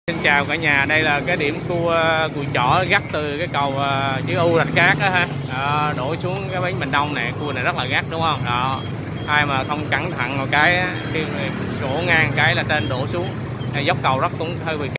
Xin chào cả nhà, đây là cái điểm cua Cùi Chỏ gắt từ cái cầu chữ U Rạch Cát đó ha. Đổ xuống cái bến Bình Đông này, cua này rất là gắt đúng không? Đó. Ai mà không cẩn thận một cái khi đổ ngang cái là trên đổ xuống, dốc cầu rất cũng hơi bị